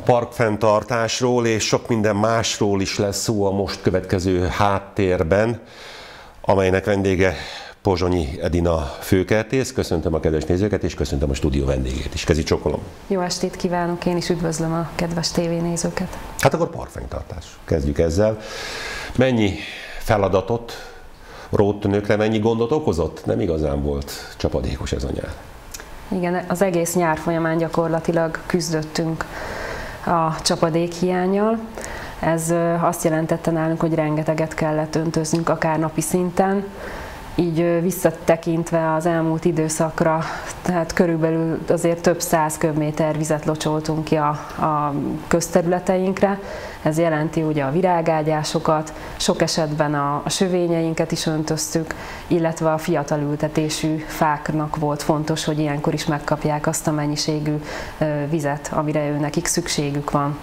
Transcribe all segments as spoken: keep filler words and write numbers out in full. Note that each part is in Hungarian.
parkfenntartásról és sok minden másról is lesz szó a most következő háttérben, amelynek vendége Pozsonyi Edina főkertész. Köszöntöm a kedves nézőket, és köszöntöm a stúdió vendégét is. Kezi csokolom. Jó estét kívánok, én is üdvözlöm a kedves tévénézőket. Hát akkor parkfenntartás. Kezdjük ezzel. Mennyi feladatot rótt önökre, mennyi gondot okozott? Nem igazán volt csapadékos ez a nyár. Igen, az egész nyár folyamán gyakorlatilag küzdöttünk a csapadék hiánnyal. Ez azt jelentette nálunk, hogy rengeteget kellett öntöznünk, akár napi szinten. Így visszatekintve az elmúlt időszakra, tehát körülbelül azért több száz köbméter vizet locsoltunk ki a, a közterületeinkre. Ez jelenti ugye a virágágyásokat, sok esetben a, a sövényeinket is öntöztük, illetve a fiatal ültetésű fáknak volt fontos, hogy ilyenkor is megkapják azt a mennyiségű vizet, amire ő nekik szükségük van.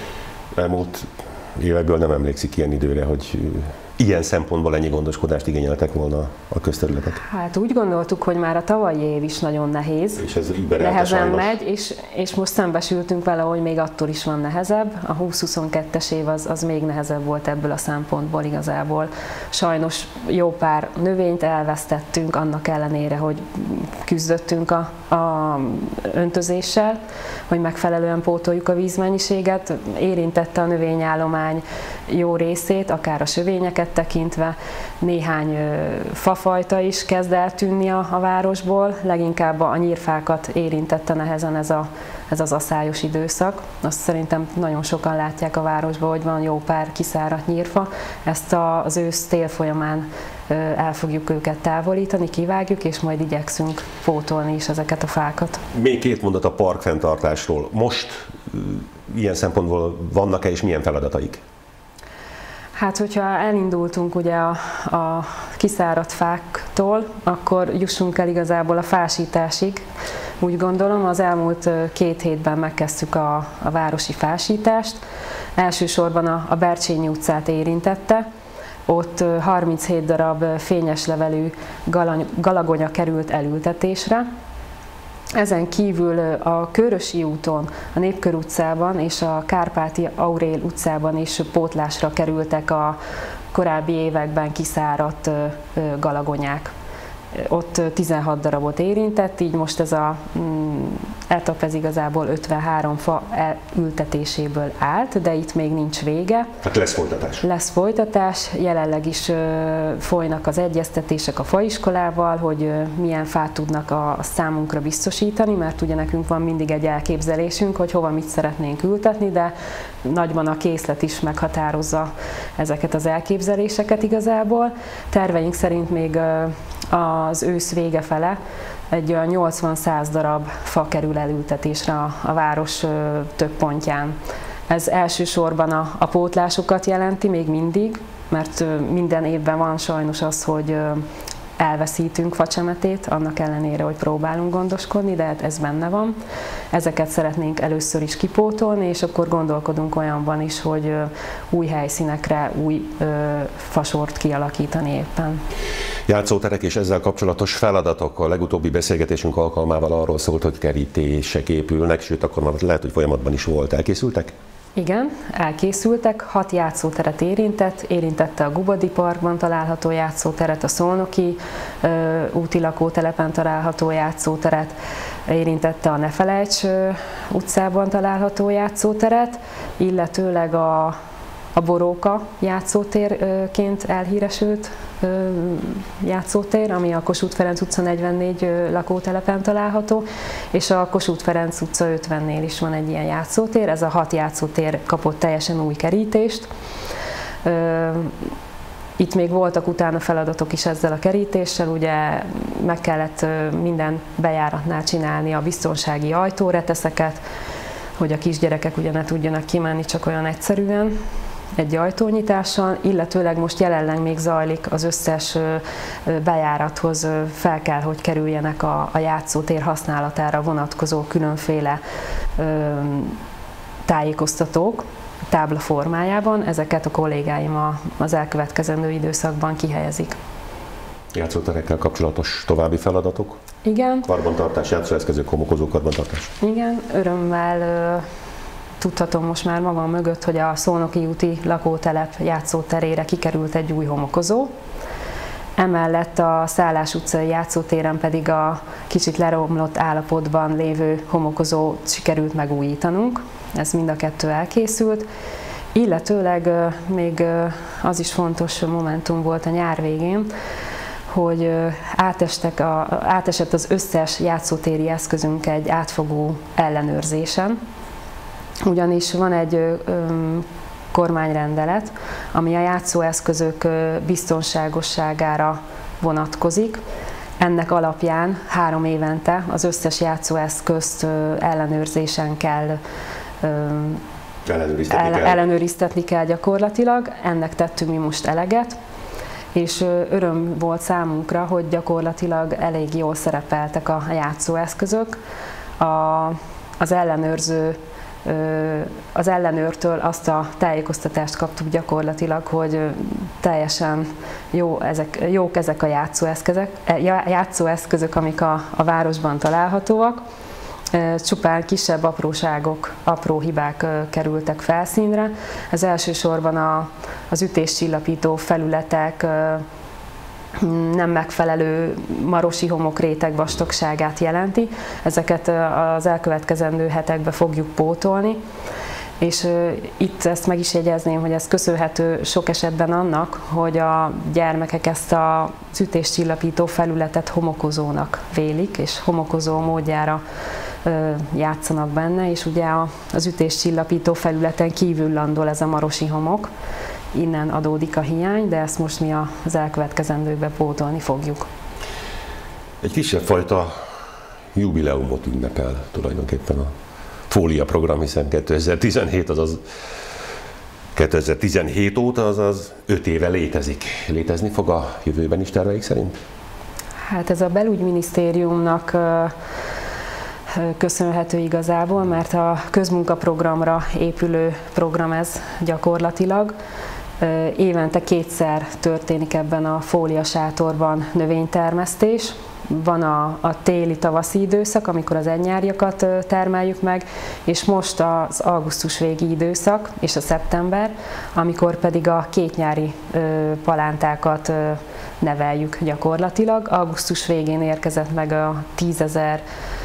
Elmúlt évekből nem emlékszik ilyen időre, hogy ilyen szempontból ennyi gondoskodást igényeltek volna a közterületek? Hát úgy gondoltuk, hogy már a tavalyi év is nagyon nehéz, és ez nehezen megy, és, és most szembesültünk vele, hogy még attól is van nehezebb. A húsz-huszonkettes év az, az még nehezebb volt ebből a szempontból igazából. Sajnos jó pár növényt elvesztettünk, annak ellenére, hogy küzdöttünk a, a öntözéssel, hogy megfelelően pótoljuk a vízmennyiséget. Érintette a növényállomány jó részét, akár a sövényeket tekintve, néhány fafajta is kezd eltűnni a, a városból, leginkább a nyírfákat érintette nehezen ez, a, ez az aszályos időszak. Azt szerintem nagyon sokan látják a városban, hogy van jó pár kiszáradt nyírfa. Ezt a, az ősz-tél folyamán el fogjuk őket távolítani, kivágjuk, és majd igyekszünk pótolni is ezeket a fákat. Még két mondat a parkfenntartásról. Most ilyen szempontból vannak-e és milyen feladataik? Hát, hogyha elindultunk ugye a, a kiszáradt fáktól, akkor jussunk el igazából a fásításig. Úgy gondolom, az elmúlt két hétben megkezdtük a, a városi fásítást. Elsősorban a, a Bercsényi utcát érintette. Ott harminchét darab fényes levelű galagonya került elültetésre. Ezen kívül a Körösi úton, a Népkör utcában és a Kárpáti Aurél utcában is pótlásra kerültek a korábbi években kiszáradt galagonyák. Ott tizenhat darabot érintett, így most ez a mm, etap ez igazából ötvenhárom fa elültetéséből állt, de itt még nincs vége. Hát lesz folytatás. Lesz folytatás, jelenleg is ö, folynak az egyeztetések a faiskolával, hogy ö, milyen fát tudnak a, a számunkra biztosítani, mert ugye nekünk van mindig egy elképzelésünk, hogy hova mit szeretnénk ültetni, de nagyban a készlet is meghatározza ezeket az elképzeléseket igazából. Terveink szerint még ö, az ősz vége fele egy nyolcvan-száz darab fa kerül elültetésre a, a város ö, több pontján. Ez elsősorban a, a pótlásokat jelenti még mindig, mert ö, minden évben van sajnos az, hogy ö, elveszítünk facsemetét, annak ellenére, hogy próbálunk gondoskodni, de ez benne van. Ezeket szeretnénk először is kipótolni, és akkor gondolkodunk olyanban is, hogy ö, új helyszínekre új ö, fasort kialakítani éppen. Játszóterek és ezzel kapcsolatos feladatok. A legutóbbi beszélgetésünk alkalmával arról szólt, hogy kerítések épülnek, sőt akkor már lehet, hogy folyamatban is volt. Elkészültek? Igen, elkészültek, hat játszóteret érintett, érintette a Gubadi Parkban található játszóteret, a Szolnoki ö, úti lakótelepen található játszóteret, érintette a Ne Felejts ö, utcában található játszóteret, illetőleg a, a Boróka játszótérként elhíresült ö, játszótér, ami a Kossuth Ferenc utca negyvennégy ö, lakótelepen található, és a Kossuth Ferenc utca ötvennél is van egy ilyen játszótér. Ez a hat játszótér kapott teljesen új kerítést. Ö, Itt még voltak utána feladatok is ezzel a kerítéssel, ugye meg kellett minden bejáratnál csinálni a biztonsági ajtóreteszeket, hogy a kisgyerekek ugye ne tudjanak kimenni csak olyan egyszerűen egy ajtónyitással, illetőleg most jelenleg még zajlik az összes bejárathoz fel kell, hogy kerüljenek a, a játszótér használatára vonatkozó különféle tájékoztatók, tábla formájában, ezeket a kollégáim az elkövetkezendő időszakban kihelyezik. Játszóterekkel kapcsolatos további feladatok? Igen. Karbantartás, játszóeszközök, homokozó karbantartás? Igen, örömmel tudhatom most már magam mögött, hogy a Szolnoki úti lakótelep játszóterére kikerült egy új homokozó. Emellett a Szállás utcai játszótéren pedig a kicsit leromlott állapotban lévő homokozót sikerült megújítanunk. Ez mind a kettő elkészült. Illetőleg még az is fontos momentum volt a nyár végén, hogy átestek a, átesett az összes játszótéri eszközünk egy átfogó ellenőrzésen. Ugyanis van egy ö, kormányrendelet, ami a játszóeszközök biztonságosságára vonatkozik. Ennek alapján három évente az összes játszóeszközt ellenőrzésen kell ellenőriztetni, el, kell. ellenőriztetni kell gyakorlatilag. Ennek tettünk mi most eleget, és öröm volt számunkra, hogy gyakorlatilag elég jól szerepeltek a játszóeszközök. A, az ellenőrző Az ellenőrtől azt a tájékoztatást kaptuk gyakorlatilag, hogy teljesen jó, ezek, jók ezek a játszóeszközök, játszóeszközök, amik a, a városban találhatóak. Csupán kisebb apróságok, apró hibák kerültek felszínre. Ez elsősorban a, az ütéscsillapító felületek nem megfelelő marosi homokréteg vastagságát jelenti. Ezeket az elkövetkezendő hetekben fogjuk pótolni. És itt ezt meg is jegyezném, hogy ez köszönhető sok esetben annak, hogy a gyermekek ezt az ütéscsillapító felületet homokozónak vélik, és homokozó módjára játszanak benne, és ugye az ütéscsillapító felületen kívül landol ez a marosi homok. Innen adódik a hiány, de ezt most mi az elkövetkezendőkben pótolni fogjuk. Egy kisebb fajta jubileumot ünnepel tulajdonképpen a Fólia program, hiszen kétezer-tizenhét, azaz kétezer-tizenhét óta, azaz öt éve létezik. Létezni fog a jövőben is terveik szerint? Hát ez a belügyminisztériumnak köszönhető igazából, mert a közmunkaprogramra épülő program ez gyakorlatilag. Évente kétszer történik ebben a Fólia sátorban növénytermesztés. Van a, a téli-tavaszi időszak, amikor az egynyáriakat termeljük meg, és most az augusztus végi időszak és a szeptember, amikor pedig a kétnyári palántákat neveljük gyakorlatilag. Augusztus végén érkezett meg a tízezer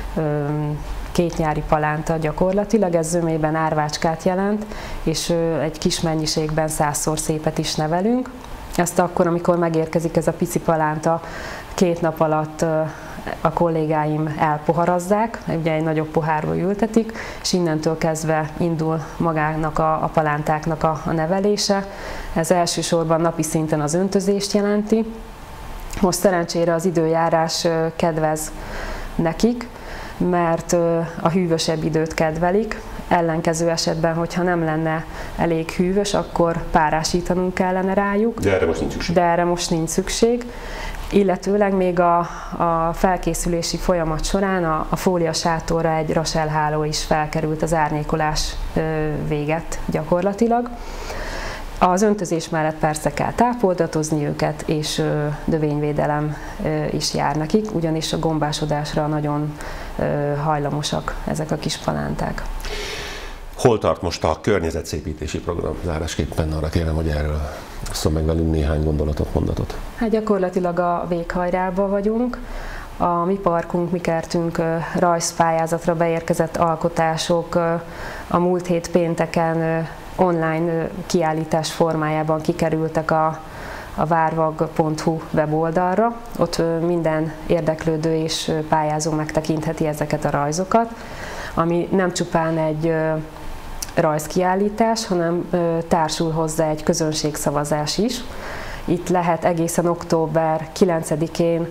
kétnyári palánta gyakorlatilag, ez zömében árvácskát jelent, és egy kis mennyiségben százszor szépet is nevelünk. Ezt akkor, amikor megérkezik ez a pici palánta, két nap alatt a kollégáim elpoharazzák, ugye egy nagyobb pohárba ültetik, és innentől kezdve indul magának a, a palántáknak a, a nevelése. Ez elsősorban napi szinten az öntözést jelenti. Most szerencsére az időjárás kedvez nekik, mert a hűvösebb időt kedvelik. Ellenkező esetben, hogyha nem lenne elég hűvös, akkor párásítanunk kellene rájuk. De erre most nincs szükség. De erre most nincs szükség. Illetőleg még a, a felkészülési folyamat során a, a fólia sátorra egy raselháló is felkerült, az árnyékolás véget gyakorlatilag. Az öntözés mellett persze kell tápoldatozni őket, és növényvédelem is jár nekik, ugyanis a gombásodásra nagyon hajlamosak ezek a kis palánták. Hol tart most a környezetszépítési program? Zárásképpen arra kérem, hogy erről osszon meg velünk néhány gondolatot, mondatot. Hát gyakorlatilag a véghajrában vagyunk. A mi parkunk, mi kertünk rajzpályázatra beérkezett alkotások a múlt hét pénteken online kiállítás formájában kikerültek a, a várvag pont hu weboldalra. Ott minden érdeklődő és pályázó megtekintheti ezeket a rajzokat, ami nem csupán egy rajzkiállítás, hanem társul hozzá egy közönségszavazás is. Itt lehet egészen október kilencedikén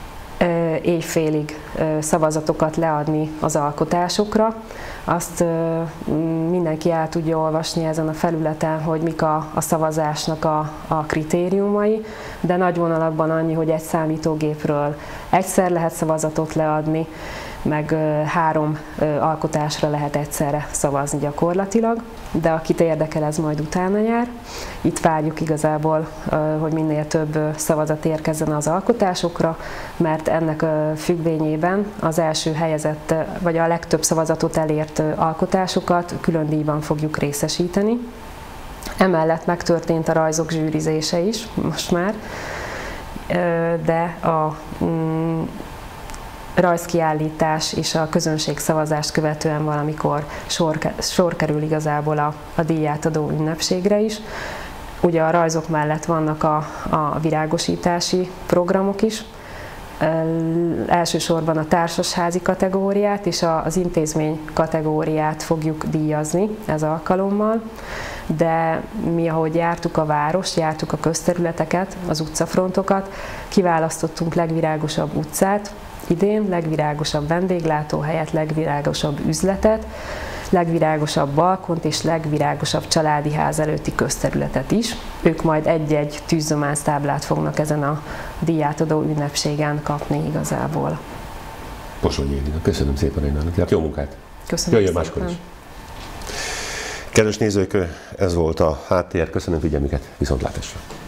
éjfélig szavazatokat leadni az alkotásokra. Azt mindenki el tudja olvasni ezen a felületen, hogy mik a, a szavazásnak a, a kritériumai, de nagy vonalakban annyi, hogy egy számítógépről egyszer lehet szavazatot leadni, meg három alkotásra lehet egyszerre szavazni gyakorlatilag, de akit érdekel, ez majd utána jár. Itt várjuk igazából, hogy minél több szavazat érkezzen az alkotásokra, mert ennek függvényében az első helyezett, vagy a legtöbb szavazatot elért alkotásokat külön díjban fogjuk részesíteni. Emellett megtörtént a rajzok zsűrizése is most már, de a mm, rajzkiállítás és a közönségszavazást követően valamikor sor, sor kerül igazából a, a díjátadó ünnepségre is. Ugye a rajzok mellett vannak a, a virágosítási programok is, elsősorban a társasházi kategóriát és az intézmény kategóriát fogjuk díjazni ez alkalommal, de mi, ahogy jártuk a várost, jártuk a közterületeket, az utcafrontokat, kiválasztottunk legvirágosabb utcát, idén legvirágosabb vendéglátóhelyet, legvirágosabb üzletet, legvirágosabb balkont és legvirágosabb családi ház előtti közterületet is. Ők majd egy-egy tűzzomásztáblát fognak ezen a díjátadó ünnepségen kapni igazából. Pozsonyi Edina, köszönöm szépen Edinának, jó munkát! Köszönöm Jöjjön máskor is! Kedves nézők, ez volt a Háttér, köszönöm figyelmüket, viszontlátásra!